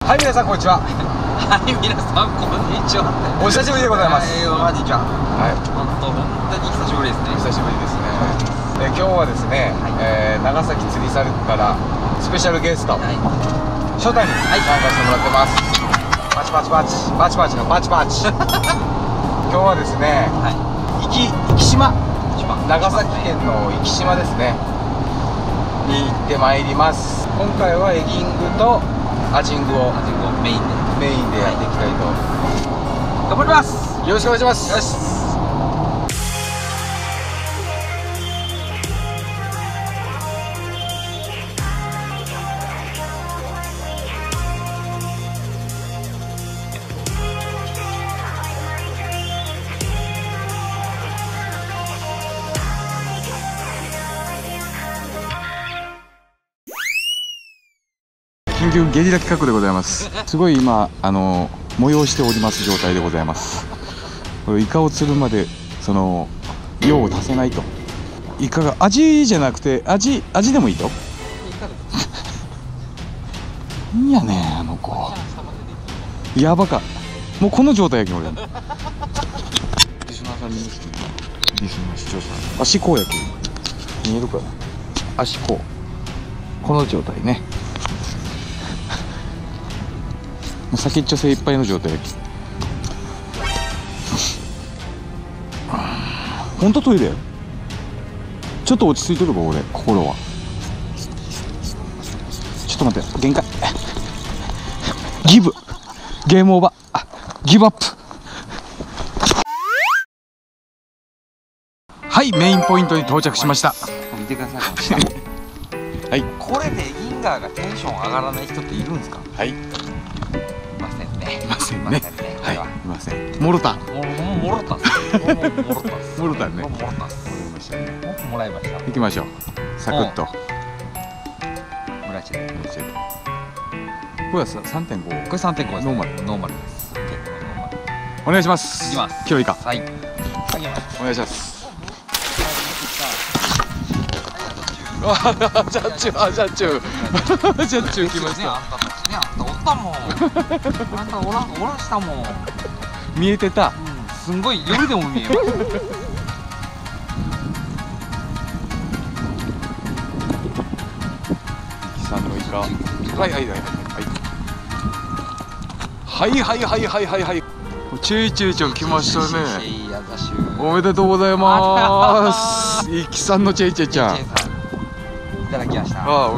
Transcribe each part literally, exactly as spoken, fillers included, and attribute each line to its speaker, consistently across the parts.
Speaker 1: はい、皆さんこんにちは。
Speaker 2: はい、皆さんこんにちは。
Speaker 1: お久しぶりでございます。
Speaker 2: はい、こんにちは。
Speaker 1: はい、
Speaker 2: 本当本当に久しぶりですね。
Speaker 1: 久しぶりですね。で、今日はですね、はい、えー、長崎釣りサルからスペシャルゲスト、はい、初代に参加してもらってます。パチパチパチパチパチのパチパチ。今日はですね、はい、壱岐壱岐島、長崎県の壱岐島ですねに行ってまいります。今回はエギングとアジングを
Speaker 2: メインで
Speaker 1: メインでやっていきたいと、
Speaker 2: はい、頑張ります。
Speaker 1: よろしくお願いします。よし。緊急ゲリラ企画でございます。すごい今あの催しております状態でございます。これイカを釣るまでその量を足せないと。イカが味じゃなくて味味でもいいと。いいやねあの子。やばか。もうこの状態やけん俺。リスナーさんにリスナー視聴者さん。足こうやけん見えるかな。足こう。この状態ね。もう先っちょ精いっぱいの状態やき。ほんとトイレよ。ちょっと落ち着いてるか俺心は。ちょっと待って限界。ギブゲームオーバー。ギブアップ。はい、メインポイントに到着しました。
Speaker 2: 見てください。
Speaker 1: はい、
Speaker 2: これでギンガーがテンション上がらない人っているんですか？
Speaker 1: はい、
Speaker 2: いませんね。
Speaker 1: いませんね。はい、いません。モロタ。
Speaker 2: ももろたっす。もろたっす。
Speaker 1: モロタね。
Speaker 2: もろたっす。僕もらいました。
Speaker 1: 行きましょう。サクッと。
Speaker 2: ブラチェル。
Speaker 1: ブラチェル。これはさんてんご。こ
Speaker 2: れさんてんごです。
Speaker 1: ノーマル。
Speaker 2: ノーマルです。結構ノーマル。
Speaker 1: お願いします。
Speaker 2: いきます。
Speaker 1: 今日いいか。
Speaker 2: はい。
Speaker 1: お願いします。あ、ジャッチュ、あ、ジャッチュ、ジャッチュ来ました。
Speaker 2: あんたたちね、あんたおったもん。あんたおら、おらしたもん。
Speaker 1: 見えてた。
Speaker 2: すんごい夜でも見える。
Speaker 1: さんのイカ。はいはいはいはい。はいはいはいはいはいはい。チェイチェイちゃん来ましたね。おめでとうございます。イキさんのチェイチェイちゃん。
Speaker 2: いただきました。
Speaker 1: ああ。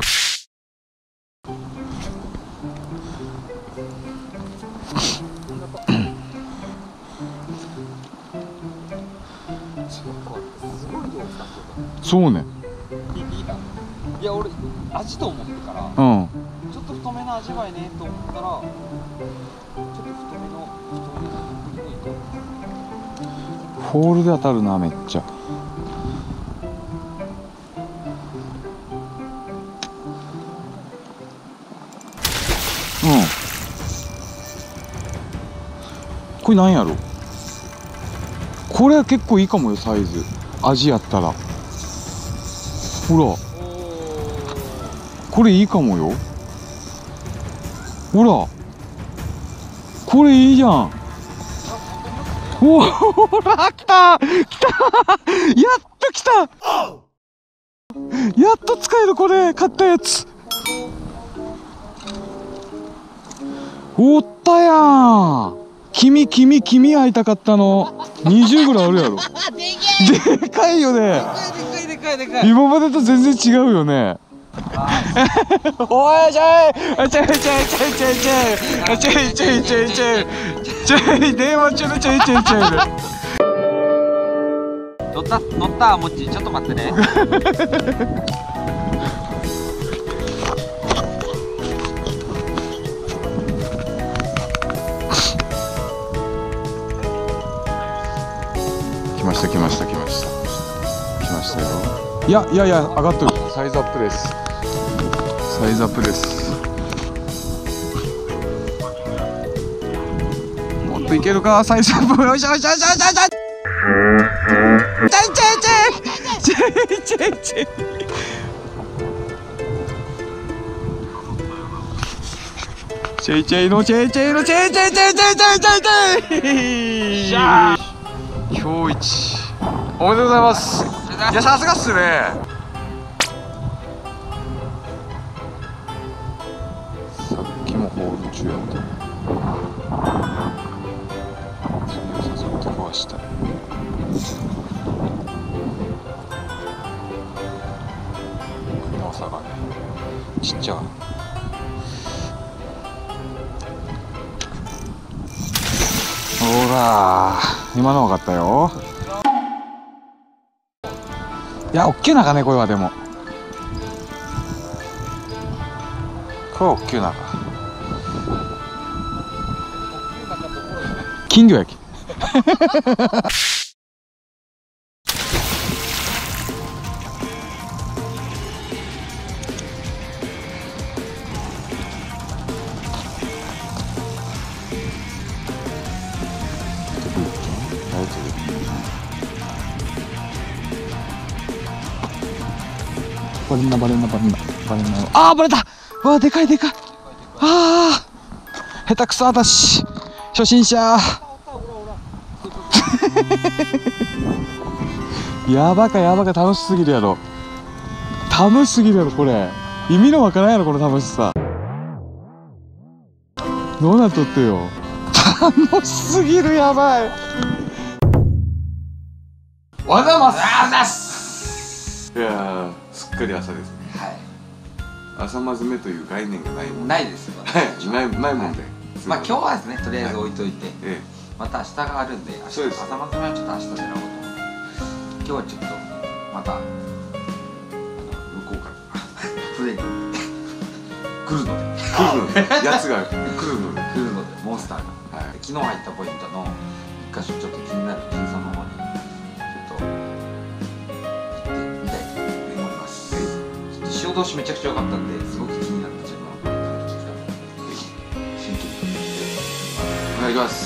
Speaker 1: そうね。
Speaker 2: いや俺味と思ってから、うん、ちょっと太めの味わいねと思ったら、ちょっと太めの太めの
Speaker 1: ホールで当たるなめっちゃ。うん。これなんやろ。これは結構いいかもよサイズ。味やったら。ほら。これいいかもよ。ほら。これいいじゃん。おお、ほら来た来た。やっと来た。やっと使えるこれ買ったやつ。おったやん。君君君会いたかったの。にじゅうぐらいあるやろ。でかいよね。
Speaker 2: でかいでかい。
Speaker 1: 今までと全然違うよね。おいちょいちょいちょいちょいちょいちょいちょいちょいちょいちょいちょいちょい電話中のちょいちょいちょいで。
Speaker 2: 乗った乗ったもっちちょっと待ってね。
Speaker 1: 来ました来ました来ました来ましたよ。いやいやいや上がってる。サイズアップです。サイズアップです。もっといけるかサイズアップ。よいしょよいしょよいしょよいしょ。ちょいちょいちょいちょいちょいちょい。 チェイチェイのチェイチェイのチェイチェイチェイチェイチェイチェイチェイ。しゃー。今日一。おめでとうございます。いや、さすがっすね。さっきもホール中やった。次を誘って壊した。首の差がね、ちっちゃい。ほら、今の分かったよ。いや、おっきいなかね、これはでも。これおっきいなか。金魚やき。バレんなバレんなバレんなバレんな。あーバレた。うわでかいでかい。あー下手くそ私初心者。やばかやばか楽しすぎるやろ。楽しすぎるやろこれ。意味のわからんやろこの楽しさ。どうなっとってよ。楽しすぎる。やばい。おはようございます。おはようございます。いやーすっかり朝ですね。はい。朝まずめという概念がないもん。ないですよ。はい。ないないもんで。まあ今日はですねとりあえず置いといて、また明日があるんで、朝まずめはちょっと明日狙おうと思って。今日はちょっとまた向こうから船に来るので来るのでやつが来るので来るのでモンスターが。昨日入ったポイントの一箇所ちょっと気になる金沢の方に。潮通しめちゃくちゃ良かったんですごく気になった自分は真剣にお願いします。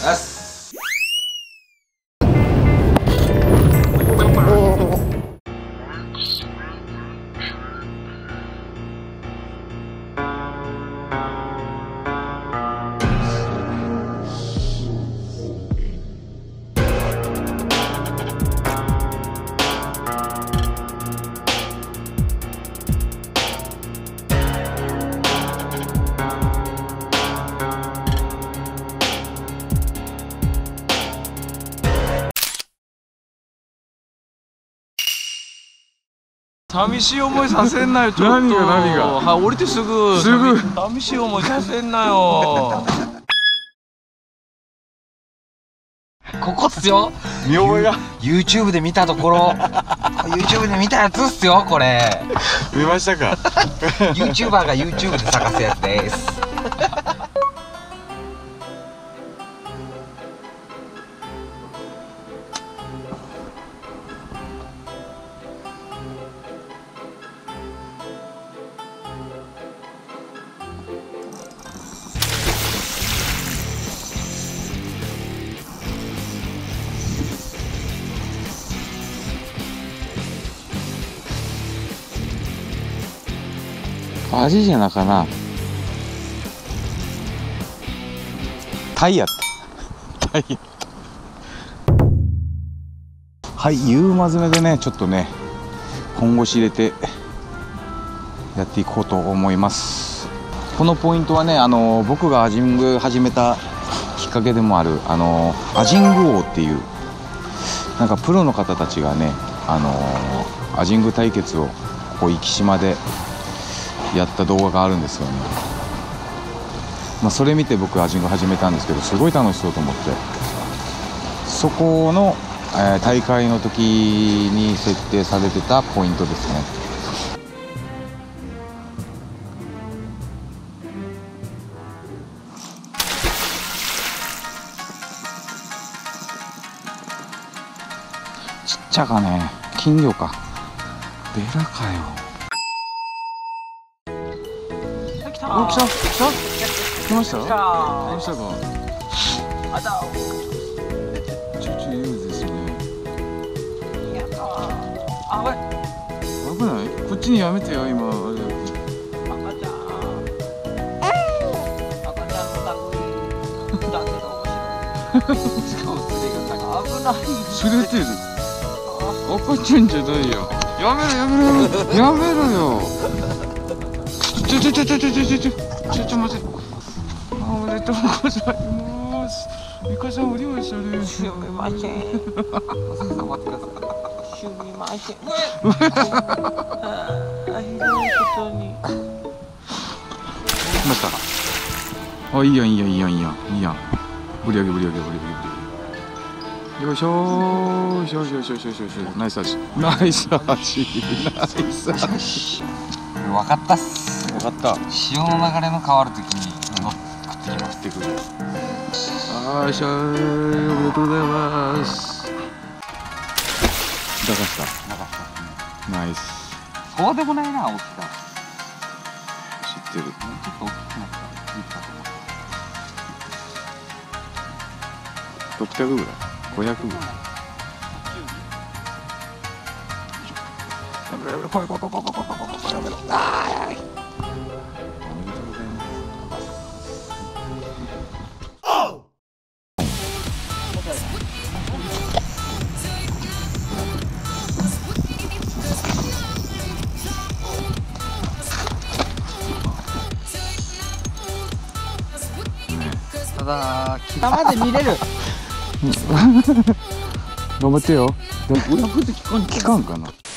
Speaker 3: 寂しい思いさせんなよ、ちょっと。
Speaker 1: 何が何が。
Speaker 3: はい、降りてすぐ。
Speaker 1: すぐ。
Speaker 3: 寂しい思いさせんなよ。
Speaker 2: ここっすよ。
Speaker 1: 見覚えが。
Speaker 2: YouTube で見たところ。YouTube で見たやつっすよ、これ。
Speaker 1: 見ましたか。
Speaker 2: YouTuber が YouTube で探すやつです。
Speaker 1: 味じゃなかな。タイやった。タイや。はい、夕まずめでね、ちょっとね、本腰入れてやっていこうと思います。このポイントはね、あの僕がアジング始めたきっかけでもある、あのアジング王っていうなんかプロの方たちがね、あのアジング対決をここ壱岐島でやった動画があるんですよね。まあ、それ見て僕アジング始めたんですけど、すごい楽しそうと思って、そこの、えー、大会の時に設定されてたポイントですね。ちっちゃかね、金魚か、ベラかよ。お、来た来た来ました。来ましたか。
Speaker 2: あだ
Speaker 1: ちょちょいいですね。
Speaker 2: やったー。あ、危ない
Speaker 1: 危ない。こっちにやめてよ今。あれ
Speaker 2: 赤ちゃん赤ちゃん危ない。
Speaker 3: すれてる。赤ちゃんじゃないよ。やめろやめろやめろよ。ちょちょちょちょちょちょちょちょちょちょ待って。おめでとうございます。イカさんおりましたね。
Speaker 2: すみません。待ってください。すみません。あひどいことに。
Speaker 3: 来ました。あ、いいやんいいやんいいやんいいやんいいやん。ぶり上げぶり上げぶり上げぶり上げ。よいしょー、よいしょよいしょよいしょよいしょよいしょ。ナイス味ナイス味ナイス味。
Speaker 2: わかったっす。
Speaker 3: 分かった。
Speaker 2: 潮の流れの変わるときに乗ってきますってくる。
Speaker 3: あーしゃー、おめでとうございます。流したナイス。
Speaker 2: そうでもないな、大きさ。
Speaker 3: 知ってる。
Speaker 2: もうちょっと大きくなったらいいかと思って。
Speaker 3: ろっぴゃくぐらいごひゃくぐらい。やめろやめろ、怖い怖い怖い怖い怖い怖い怖い怖い、やめろ。あー、やばい。おめでとうございます。
Speaker 2: ただ北まで見れる。
Speaker 3: 頑張ってよ。聞かんかな。